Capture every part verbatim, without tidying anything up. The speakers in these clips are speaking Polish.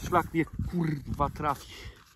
szlak mnie kurwa trafi.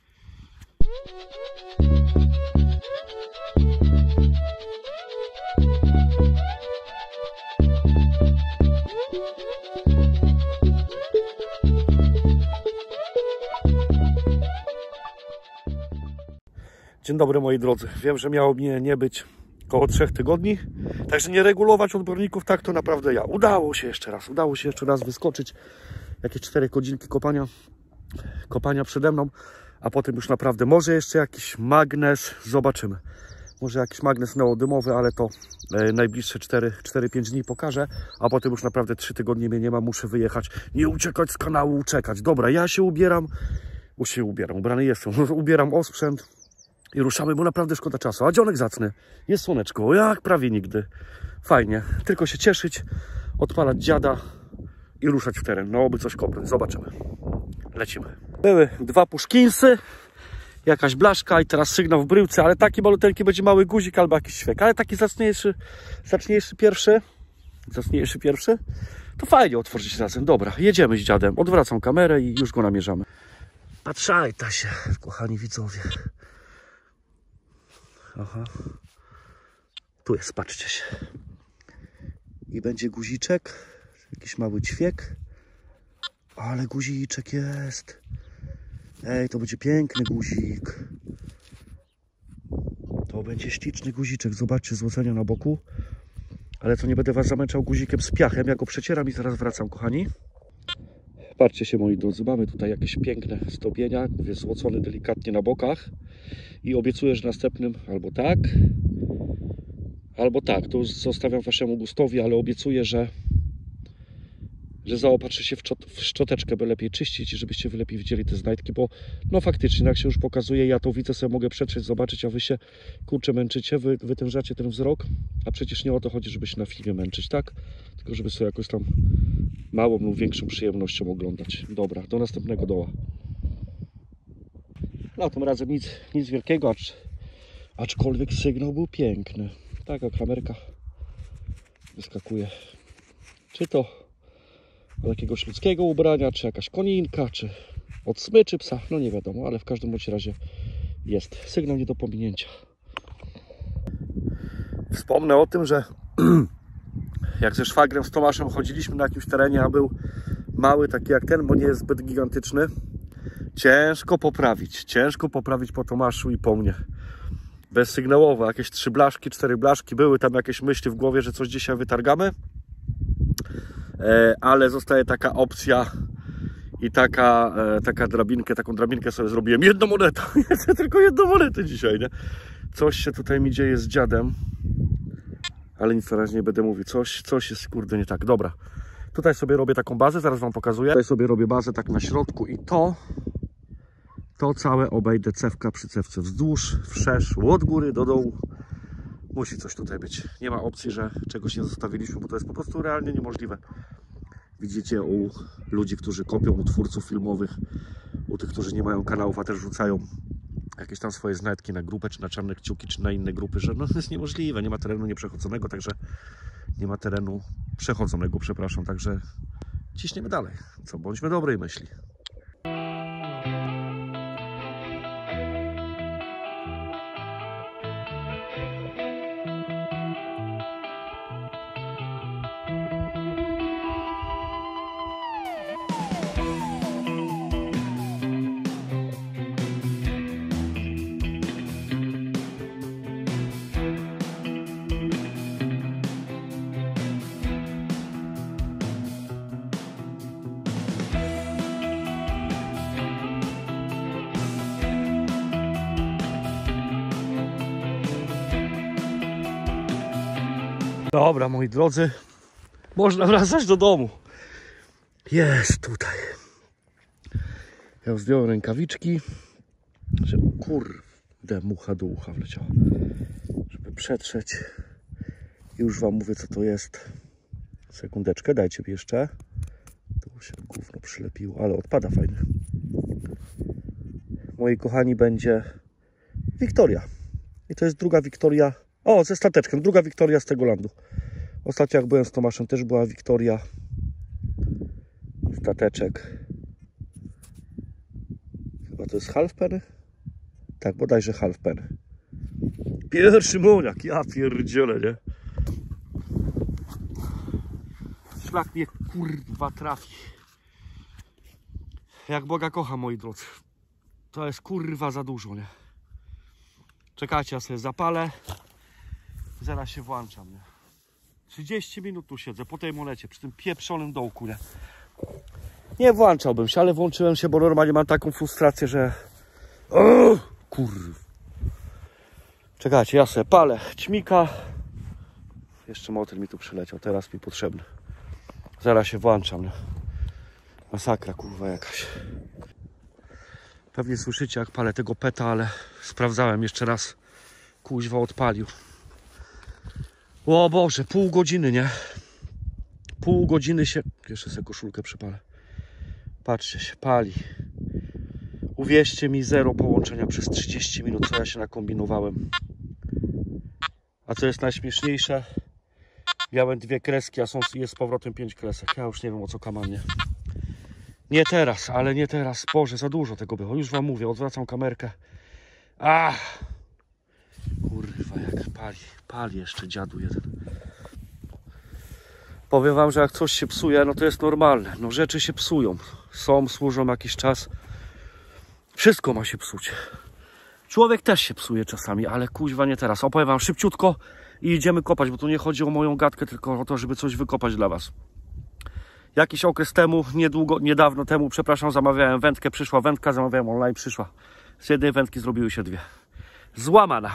Dzień dobry moi drodzy. Wiem, że miało mnie nie być około trzech tygodni, także nie regulować odborników, tak to naprawdę ja. Udało się jeszcze raz, udało się jeszcze raz wyskoczyć. Jakieś cztery godzinki kopania, kopania przede mną, a potem już naprawdę może jeszcze jakiś magnes, zobaczymy. Może jakiś magnes neodymowy, ale to e, najbliższe cztery pięć dni pokażę, a potem już naprawdę trzy tygodnie mnie nie ma, muszę wyjechać, nie uciekać z kanału, uciekać. Dobra, ja się ubieram, już się ubieram, ubrany jestem, ubieram osprzęt i ruszamy, bo naprawdę szkoda czasu. A dzionek zacny, jest słoneczko, jak prawie nigdy. Fajnie, tylko się cieszyć, odpalać dziada i ruszać w teren. No, oby coś kopnąć, zobaczymy. Lecimy. Były dwa puszkinsy, jakaś blaszka i teraz sygnał w bryłce, ale taki maluteńki będzie mały guzik albo jakiś świek, ale taki zacniejszy, zacniejszy pierwszy, zacniejszy pierwszy, to fajnie otworzyć razem. Dobra, jedziemy z dziadem, odwracam kamerę i już go namierzamy. Patrzaj ta się, kochani widzowie. Aha. Tu jest, patrzcie się. I będzie guziczek, jakiś mały ćwiek, ale guziczek jest. Ej, to będzie piękny guzik. To będzie śliczny guziczek. Zobaczcie, złocenia na boku. Ale to nie będę was zamęczał guzikiem z piachem. Ja go przecieram i zaraz wracam, kochani. Patrzcie się, moi drodzy. Mamy tutaj jakieś piękne zdobienia. Mówię, złocony delikatnie na bokach. I obiecuję, że następnym albo tak, albo tak. To zostawiam waszemu gustowi, ale obiecuję, że że zaopatrzę się w, w szczoteczkę, by lepiej czyścić i żebyście wy lepiej widzieli te znajdki, bo no faktycznie, jak się już pokazuje, ja to widzę, sobie mogę przetrzeć, zobaczyć, a wy się, kurczę, męczycie, wy wytężacie ten wzrok, a przecież nie o to chodzi, żeby się na filmie męczyć, tak? Tylko żeby sobie jakoś tam małą lub większą przyjemnością oglądać. Dobra, do następnego doła. No, tym razem nic, nic wielkiego, acz, aczkolwiek sygnał był piękny. Taka kamerka wyskakuje. Czy to od jakiegoś ludzkiego ubrania, czy jakaś koninka, czy od smyczy psa, no nie wiadomo, ale w każdym bądź razie jest sygnał nie do pominięcia. Wspomnę o tym, że jak ze szwagrem z Tomaszem chodziliśmy na jakimś terenie, a był mały, taki jak ten, bo nie jest zbyt gigantyczny, ciężko poprawić, ciężko poprawić po Tomaszu i po mnie. Bezsygnałowo, jakieś trzy blaszki, cztery blaszki, były tam jakieś myśli w głowie, że coś dzisiaj wytargamy. Ale zostaje taka opcja i taka, taka drabinkę, taką drabinkę sobie zrobiłem. Jedną monetę, tylko jedną monetę dzisiaj, nie? Coś się tutaj mi dzieje z dziadem, ale nic na razie nie będę mówił. Coś, coś jest, kurde, nie tak. Dobra, tutaj sobie robię taką bazę, zaraz wam pokazuję. Tutaj sobie robię bazę tak na środku i to, to całe obejdę cewka przy cewce wzdłuż, wszerz, od góry do dołu. Musi coś tutaj być. Nie ma opcji, że czegoś nie zostawiliśmy, bo to jest po prostu realnie niemożliwe. Widzicie u ludzi, którzy kopią, u twórców filmowych, u tych, którzy nie mają kanałów, a też rzucają jakieś tam swoje znajdki na grupę, czy na czarne kciuki, czy na inne grupy, że no to jest niemożliwe. Nie ma terenu nieprzechodzonego, także nie ma terenu przechodzonego, przepraszam, także ciśniemy dalej. Co, bądźmy dobrej myśli. Dobra, moi drodzy, można wracać do domu. Jest tutaj. Ja zdjąłem rękawiczki, że kurde, mucha do ucha wleciała, żeby przetrzeć. Już wam mówię, co to jest. Sekundeczkę, dajcie mi jeszcze. Tu się gówno przylepiło, ale odpada fajnie. Moi kochani, będzie Wiktoria. I to jest druga Wiktoria. O, ze stateczkiem. Druga Wiktoria z tego landu. Ostatnio jak byłem z Tomaszem, też była Wiktoria. Stateczek. chyba to jest half penny? Tak, bodajże half penny. Pierwszy moniak, ja pierdzielę, nie? Szlak mnie kurwa trafi. Jak Boga kocha, moi drodzy. To jest kurwa za dużo, nie? Czekajcie, ja sobie zapalę. Zaraz się włączam, nie? trzydzieści minut tu siedzę po tej monecie, przy tym pieprzonym dołku, nie? Nie włączałbym się, ale włączyłem się, bo normalnie mam taką frustrację, że... O, kurwa. Czekajcie, ja sobie palę ćmika. Jeszcze motyl mi tu przyleciał, teraz mi potrzebny. Zaraz się włączam, nie? Masakra, kurwa, jakaś. Pewnie słyszycie, jak palę tego peta, ale sprawdzałem jeszcze raz. Kuźwa odpalił. O Boże, pół godziny, nie? Pół godziny się... Jeszcze sobie koszulkę przypalę. Patrzcie, się pali. Uwierzcie mi, zero połączenia przez trzydzieści minut, co ja się nakombinowałem. A co jest najśmieszniejsze? Miałem dwie kreski, a są, jest z powrotem pięć kresek. Ja już nie wiem, o co kaman, nie? Nie teraz, ale nie teraz. Boże, za dużo tego było. Już wam mówię, odwracam kamerkę. Ach! Kurwa, jak pali. Pali jeszcze dziadu jeden. Powiem wam, że jak coś się psuje, no to jest normalne. No rzeczy się psują. Są, służą jakiś czas. Wszystko ma się psuć. Człowiek też się psuje czasami, ale kuźwa nie teraz. Opowiem wam szybciutko i idziemy kopać, bo tu nie chodzi o moją gadkę, tylko o to, żeby coś wykopać dla was. Jakiś okres temu, niedługo, niedawno temu, przepraszam, zamawiałem wędkę, przyszła wędka, zamawiałem online, przyszła. Z jednej wędki zrobiły się dwie. Złamana.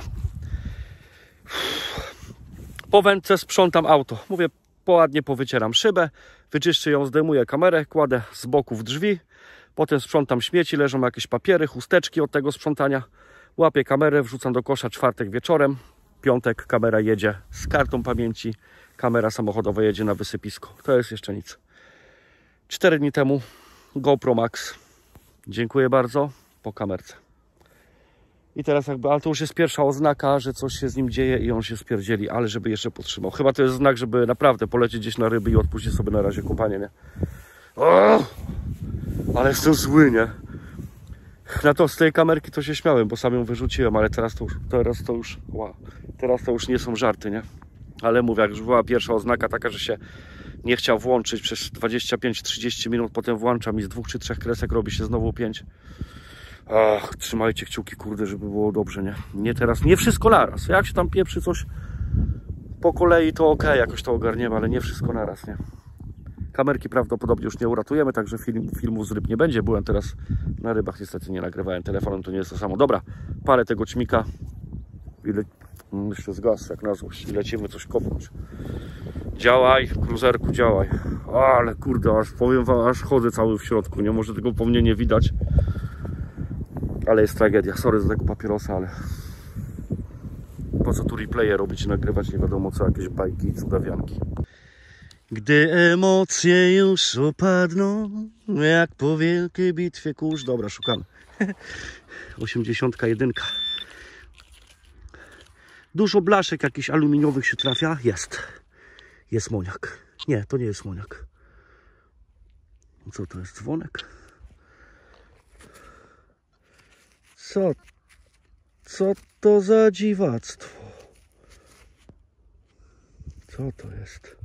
Po wędce sprzątam auto. Mówię, ładnie powycieram szybę, wyczyszczę ją, zdejmuję kamerę, kładę z boku w drzwi. Potem sprzątam śmieci, leżą jakieś papiery, chusteczki od tego sprzątania. Łapię kamerę, wrzucam do kosza czwartek wieczorem. Piątek kamera jedzie z kartą pamięci. Kamera samochodowa jedzie na wysypisko. To jest jeszcze nic. Cztery dni temu GoPro Max. Dziękuję bardzo. Po kamerce. I teraz jakby, ale to już jest pierwsza oznaka, że coś się z nim dzieje i on się spierdzieli, ale żeby jeszcze podtrzymał. Chyba to jest znak, żeby naprawdę polecieć gdzieś na ryby i odpuścić sobie na razie kopanie, nie? O! Ale jestem zły, nie? Na to z tej kamerki to się śmiałem, bo sam ją wyrzuciłem, ale teraz to już, teraz to już, wow, teraz to już nie są żarty, nie? Ale mówię, jak już była pierwsza oznaka taka, że się nie chciał włączyć przez dwadzieścia pięć trzydzieści minut, potem włączam i z dwóch czy trzech kresek robi się znowu pięć. Ach, trzymajcie kciuki, kurde, żeby było dobrze, nie? Nie teraz, nie wszystko naraz. Jak się tam pieprzy coś po kolei, to ok, jakoś to ogarniemy, ale nie wszystko naraz, nie? Kamerki prawdopodobnie już nie uratujemy, także film, filmu z ryb nie będzie. Byłem teraz na rybach, niestety nie nagrywałem telefonem, to nie jest to samo. Dobra, parę tego ćmika. Ile... Myślę, zgasł jak na złość. I lecimy coś kopnąć. Działaj, kruzerku, działaj. O, ale kurde, aż powiem wam, aż chodzę cały w środku. Nie może tego po mnie nie widać. Ale jest tragedia. Sorry za tego papierosa, ale po co tu replaye robić i nagrywać nie wiadomo co, jakieś bajki i cudawianki. Gdy emocje już opadną, jak po wielkiej bitwie kurz. Dobra, szukamy. osiemdziesiątka jeden. Dużo blaszek jakichś aluminiowych się trafia. Jest. Jest moniak. Nie, to nie jest moniak. Co to jest? Dzwonek? Co? Co to za dziwactwo? Co to jest?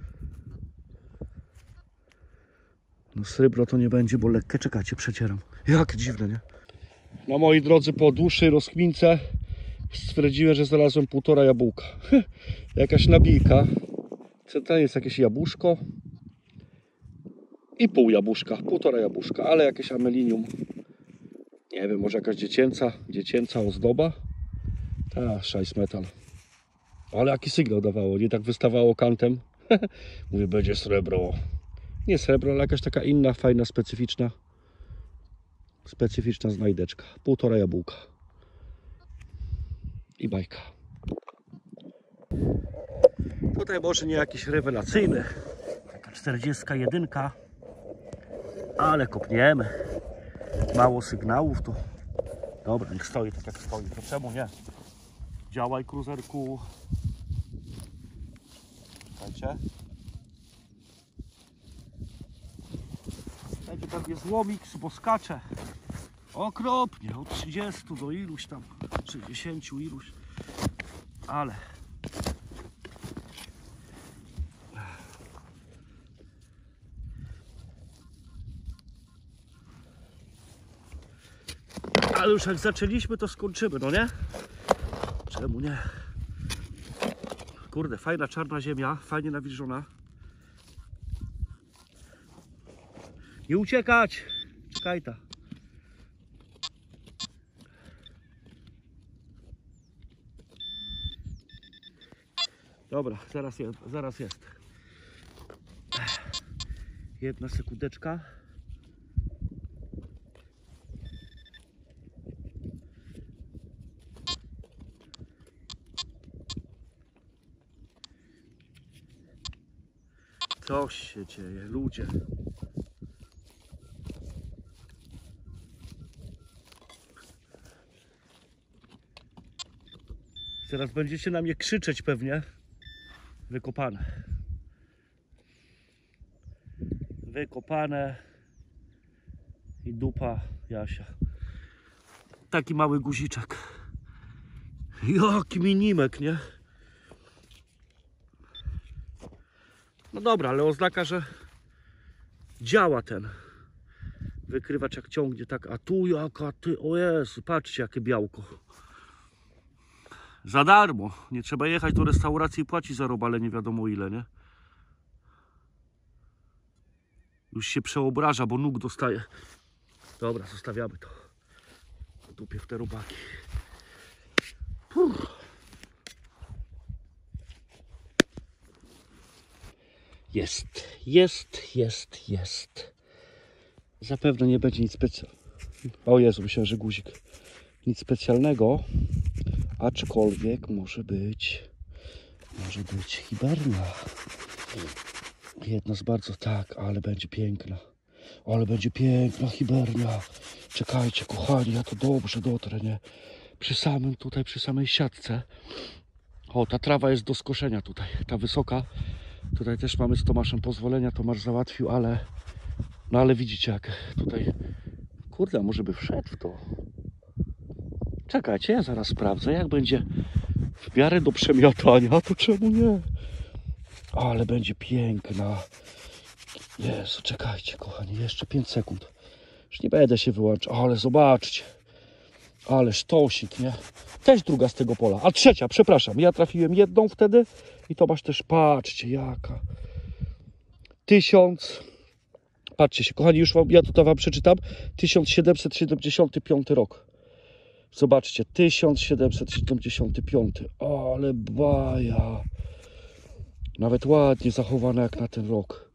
No srebro to nie będzie, bo lekkie. Czekajcie, przecieram. Jak dziwne, nie? No moi drodzy, po dłuższej rozkmince stwierdziłem, że znalazłem półtora jabłka. Jakaś nabijka. To jest jakieś jabłuszko. I pół jabłuszka. Półtora jabłuszka, ale jakieś amelinium. Nie wiem, może jakaś dziecięca, dziecięca ozdoba. Ta, szajs metal. Ale jaki sygnał dawało, nie tak wystawało kantem. Mówię, będzie srebro. Nie srebro, ale jakaś taka inna, fajna, specyficzna. Specyficzna znajdeczka. Półtora jabłka. I bajka. Tutaj może nie jakiś rewelacyjny. Taka czterdziestka jeden. Ale kopniemy. Mało sygnałów to. Dobra, niech stoi tak jak stoi. To czemu nie? Działaj, kruzerku. Słuchajcie. Słuchajcie, tam jest łomik, bo skacze. Okropnie, od trzydziestu do iluś tam, sześćdziesięciu iluś, ale ale już jak zaczęliśmy, to skończymy, no nie? Czemu nie? Kurde, fajna czarna ziemia, fajnie nawilżona. Nie uciekać! Czekaj ta. Dobra, zaraz jest, zaraz jest. Jedna sekundeczka. Co się dzieje, ludzie? Teraz będziecie na mnie krzyczeć pewnie. Wykopane. Wykopane. I dupa Jasia. Taki mały guziczek. Jaki minimek, nie? No dobra, ale oznaka, że działa ten wykrywacz, jak ciągnie tak. A tu jaka ty, o Jezu, patrzcie jakie białko. Za darmo. Nie trzeba jechać do restauracji i płacić za robale nie wiadomo ile, nie? Już się przeobraża, bo nóg dostaje. Dobra, zostawiamy to. Dupię w te robaki. Puh. Jest, jest, jest, jest. Zapewne nie będzie nic specjalnego. O Jezu, myślałem, że guzik. Nic specjalnego. Aczkolwiek może być, może być hiberna. Jedna z bardzo, tak, ale będzie piękna. Ale będzie piękna hibernia. Czekajcie, kochani, ja to dobrze dotrę, nie? Przy samym tutaj, przy samej siatce. O, ta trawa jest do skoszenia tutaj, ta wysoka. Tutaj też mamy z Tomaszem pozwolenia, Tomasz załatwił, ale... No ale widzicie jak tutaj... Kurde, może by wszedł w to. Czekajcie, ja zaraz sprawdzę, jak będzie w miarę do przemiatania, to czemu nie? Ale będzie piękna. Jezu, czekajcie kochani, jeszcze pięć sekund. Już nie będę się wyłączał, ale zobaczcie. Ale sztosik, nie? Też druga z tego pola, a trzecia, przepraszam. Ja trafiłem jedną wtedy i Tomasz też, patrzcie jaka. Tysiąc... Patrzcie się, kochani, już wam, ja tutaj wam przeczytam. tysiąc siedemset siedemdziesiąty piąty rok. Zobaczcie, tysiąc siedemset siedemdziesiąty piąty. Ale baja. Nawet ładnie zachowana jak na ten rok.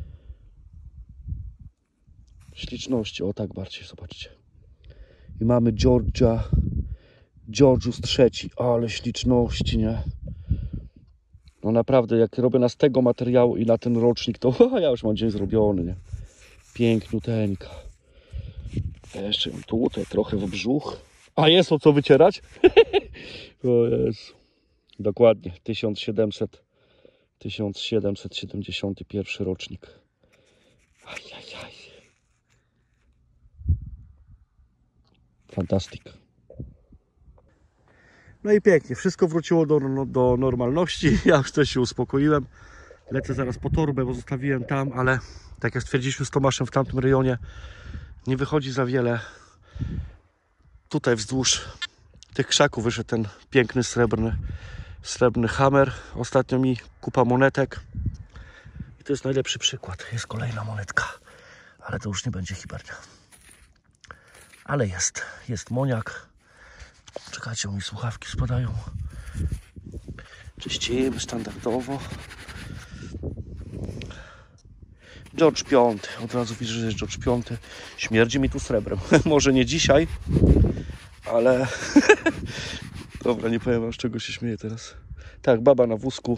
Śliczności, o tak bardziej, zobaczcie. I mamy Georgia, Georgius trzeci, ale śliczności, nie? No naprawdę, jak robię na z tego materiału i na ten rocznik, to ja już mam dzień zrobiony, nie? Piękniuteńka. Jeszcze ją tutaj trochę w brzuch. A jest o co wycierać? O Jezu. Dokładnie, tysiąc siedemset, tysiąc siedemset siedemdziesiąty pierwszy rocznik. Ajajaj. Fantastyk. No i pięknie, wszystko wróciło do, no, do normalności. Ja już też się uspokoiłem. Lecę zaraz po torbę, bo zostawiłem tam, ale tak jak stwierdziliśmy z Tomaszem w tamtym rejonie, nie wychodzi za wiele. Tutaj wzdłuż tych krzaków wyszedł ten piękny srebrny, srebrny hammer. Ostatnio mi kupa monetek. I to jest najlepszy przykład. Jest kolejna monetka, ale to już nie będzie hibernia. Ale jest, jest moniak. Czekajcie, mi słuchawki spadają. Czyścimy standardowo. George piąty. Od razu widzę, że jest George piąty. Śmierdzi mi tu srebrem. Może nie dzisiaj, ale... Dobra, nie powiem wam, z czego się śmieję teraz. Tak, baba na wózku.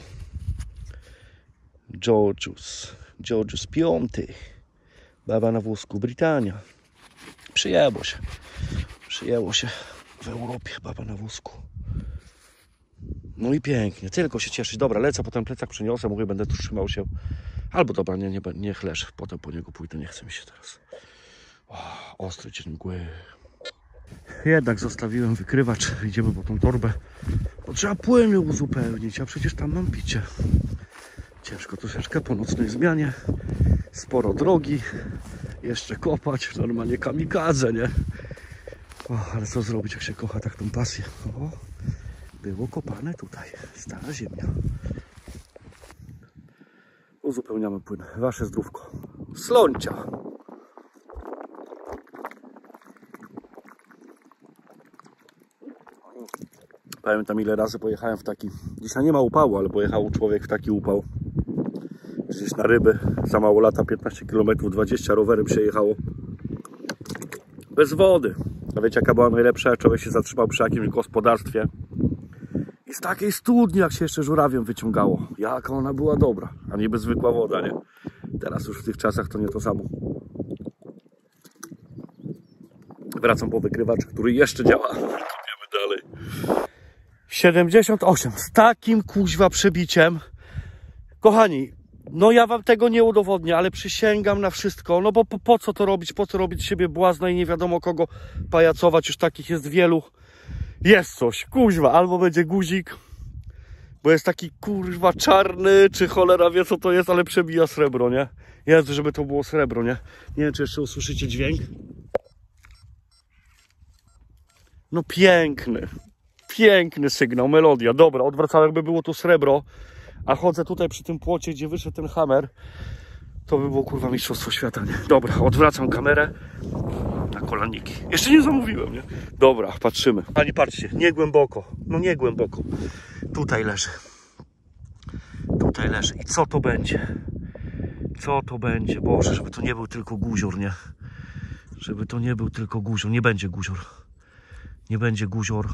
Georgius. Georgius piąty. Baba na wózku. Brytania. Przyjęło się. Przyjęło się w Europie. Baba na wózku. No i pięknie. Tylko się cieszyć. Dobra, lecę, potem plecak przyniosę. Mówię, będę tu trzymał się. Albo dobra, nie, nie, niech leży. Potem po niego pójdę. Nie chce mi się teraz. O, ostry dzień mgły. Jednak zostawiłem wykrywacz. Idziemy po tą torbę. Bo trzeba płyny uzupełnić, a przecież tam mam picie. Ciężko troszeczkę po nocnej zmianie. Sporo drogi. Jeszcze kopać. Normalnie kamikadze, nie? O, ale co zrobić, jak się kocha tak tą pasję? O, było kopane tutaj. Stara ziemia. Uzupełniamy płyn. Wasze zdrówko. Slącia. Pamiętam, ile razy pojechałem w taki... Dzisiaj nie ma upału, ale pojechał człowiek w taki upał. Gdzieś na ryby. Za mało lata, piętnaście kilometrów, dwadzieścia rowerem się jechało. Bez wody. A wiecie, jaka była najlepsza? Człowiek się zatrzymał przy jakimś gospodarstwie. I z takiej studni, jak się jeszcze żurawiem wyciągało. Jaka ona była dobra. A niby zwykła woda, nie? Teraz już w tych czasach to nie to samo. Wracam po wykrywacz, który jeszcze działa. Kopiemy dalej. siedemdziesiąt osiem. Z takim kuźwa przebiciem. Kochani, no ja wam tego nie udowodnię, ale przysięgam na wszystko. No bo po, po co to robić? Po co robić z siebie błazna i nie wiadomo kogo pajacować? Już takich jest wielu. Jest coś, kuźwa. Albo będzie guzik, bo jest taki kurwa czarny, czy cholera wie co to jest, ale przebija srebro, nie? Jest, żeby to było srebro, nie? Nie wiem, czy jeszcze usłyszycie dźwięk. No piękny. Piękny sygnał, melodia. Dobra, odwracałem, jakby było to srebro. A chodzę tutaj przy tym płocie, gdzie wyszedł ten hammer. To by było kurwa mistrzostwo świata, nie? Dobra, odwracam kamerę na kolaniki. Jeszcze nie zamówiłem, nie? Dobra, patrzymy. Pani, patrzcie, nie głęboko. No nie głęboko. Tutaj leży. Tutaj leży. I co to będzie? Co to będzie? Boże, żeby to nie był tylko guzior, nie? Żeby to nie był tylko guzior. Nie będzie guzior. Nie będzie guzior.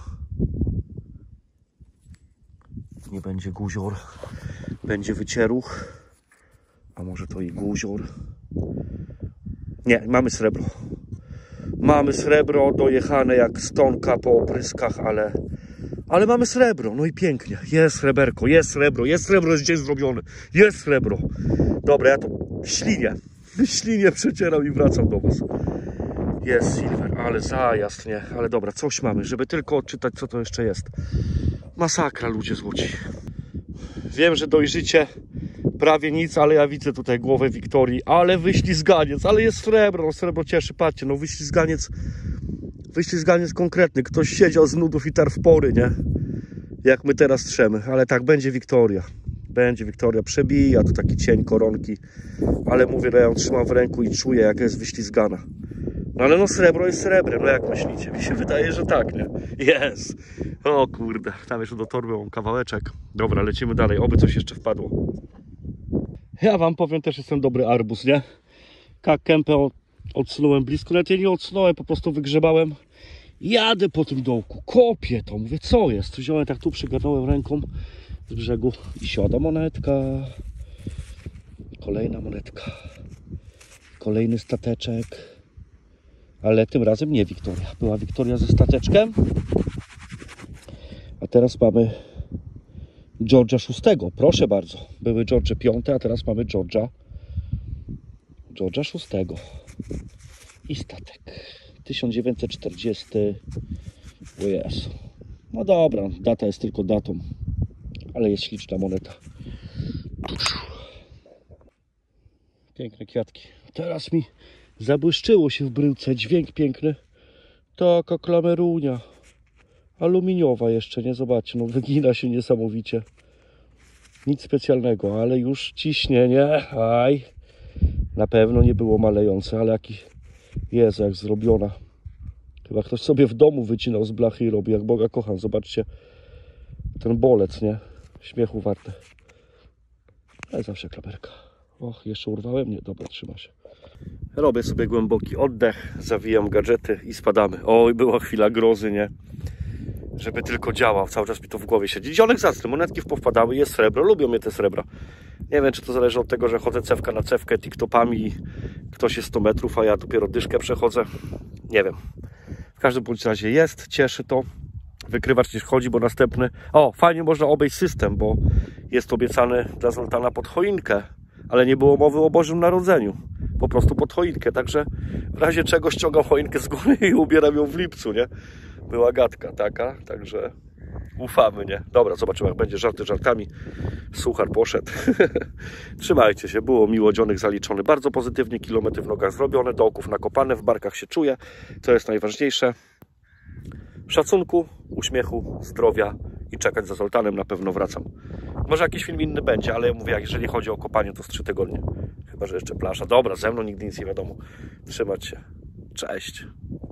Nie będzie guzior. Będzie wycieruch. A może to i guzior? Nie, mamy srebro. Mamy srebro dojechane jak stonka po opryskach, ale... Ale mamy srebro, no i pięknie. Jest sreberko, jest srebro, jest srebro, jest gdzieś zrobione. Jest srebro. Dobra, ja to ślinię. Ślinię przecieram i wracam do was. Jest silver, ale zajazd, nie? Ale dobra, coś mamy, żeby tylko odczytać, co to jeszcze jest. Masakra, ludzie złoci. Wiem, że dojrzycie prawie nic, ale ja widzę tutaj głowę Wiktorii. Ale wyślizganiec, ale jest srebro, no srebro cieszy, patrzcie, no wyślizganiec, wyślizganiec konkretny. Ktoś siedział z nudów i tarł w pory, nie? Jak my teraz trzemy, ale tak, będzie Wiktoria. Będzie Wiktoria, przebija, to taki cień koronki. Ale mówię, no ja ją trzymam w ręku i czuję, jaka jest wyślizgana. No ale no srebro jest srebrem, no jak myślicie? Mi się wydaje, że tak, nie? Jest! O kurde, tam jeszcze do torby mam kawałeczek. Dobra, lecimy dalej, oby coś jeszcze wpadło. Ja wam powiem, też jestem dobry arbuz, nie? Kępę odsunąłem blisko, nawet ja nie odsunąłem, po prostu wygrzebałem. Jadę po tym dołku, kopię to, mówię, co jest? Wziąłem tak tu, przygarnąłem ręką z brzegu i siada monetka. Kolejna monetka. Kolejny stateczek. Ale tym razem nie Wiktoria. Była Wiktoria ze stateczkiem. A teraz mamy George'a szóstego. Proszę bardzo. Były George piąte, a teraz mamy George'a George'a szóstego. I statek. tysiąc dziewięćset czterdziesty. O Jezu. No dobra, data jest tylko datą. Ale jest śliczna moneta. Piękne kwiatki. Teraz mi zabłyszczyło się w bryłce. Dźwięk piękny. Taka klamerunia. Aluminiowa jeszcze, nie? Zobaczcie, no wygina się niesamowicie. Nic specjalnego, ale już ciśnienie. Aj. Na pewno nie było malejące, ale jaki... Jezu, jak zrobiona. Chyba ktoś sobie w domu wycinał z blachy i robi. Jak Boga kocham. Zobaczcie. Ten bolec, nie? Śmiechu warte. Ale zawsze klamerka. Och, jeszcze urwałem? Nie, dobra, trzyma się. Robię sobie głęboki oddech, zawijam gadżety i spadamy. Oj, była chwila grozy, nie? Żeby tylko działał, cały czas mi to w głowie siedzi. Dzionek zacny, monetki wpowpadały, jest srebro, lubią mnie te srebra. Nie wiem, czy to zależy od tego, że chodzę cewka na cewkę tiktopami i ktoś jest sto metrów, a ja dopiero dyszkę przechodzę. Nie wiem. W każdym bądź razie jest, cieszy to. Wykrywacz nie chodzi, bo następny... O, fajnie można obejść system, bo jest obiecany dla Zoltana pod choinkę, ale nie było mowy o Bożym Narodzeniu. Po prostu pod choinkę, także w razie czego ściągam choinkę z góry i ubieram ją w lipcu, nie? była gadka taka, także ufamy, nie? Dobra, zobaczymy, jak będzie, żarty żartami. Suchar poszedł. Trzymajcie się, było miło, dzionek zaliczony bardzo pozytywnie, kilometry w nogach zrobione, dołków nakopane, w barkach się czuje, co jest najważniejsze. Szacunku, uśmiechu, zdrowia i czekać za Zoltanem, na pewno wracam. Może jakiś film inny będzie, ale ja mówię, jak jeżeli chodzi o kopanie, to z trzy tygodnie. Chyba że jeszcze plaża. Dobra, ze mną nigdy nic nie wiadomo. Trzymać się. Cześć.